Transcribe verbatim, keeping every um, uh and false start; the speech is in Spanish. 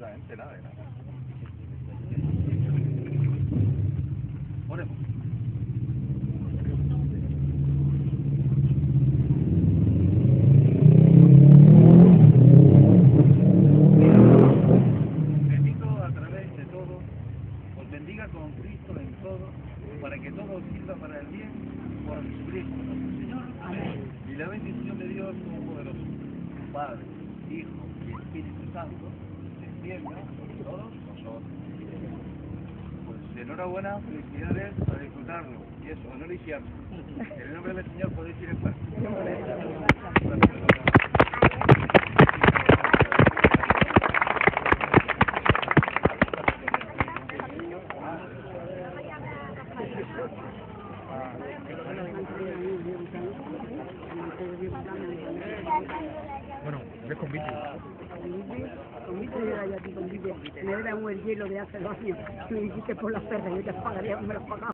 absolutamente nada de nada. Oremos. Bendito a través de todo, os bendiga con Cristo en todo, para que todo sirva para el bien por Jesucristo nuestro Señor. Amén. Y la bendición de Dios Todopoderoso, Padre, Hijo y Espíritu Santo, descienda sobre todos nosotros. Pues enhorabuena, felicidades, a disfrutarlo. Y eso, honor y cierto. En el nombre del Señor podéis ir en paz. Bueno, es convite. Convite era yo a ti, convite. Me era un el hielo de hace dos años. Me dijiste por las perras, yo te pagaría, me los pagaba.